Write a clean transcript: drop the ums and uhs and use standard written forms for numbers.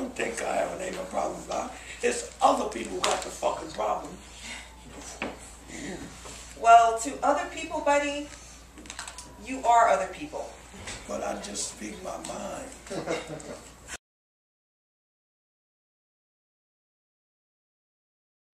don't think I have an anger problem, God. It's other people who got the fucking problem. Well, to other people, buddy, you are other people. But I just speak my mind.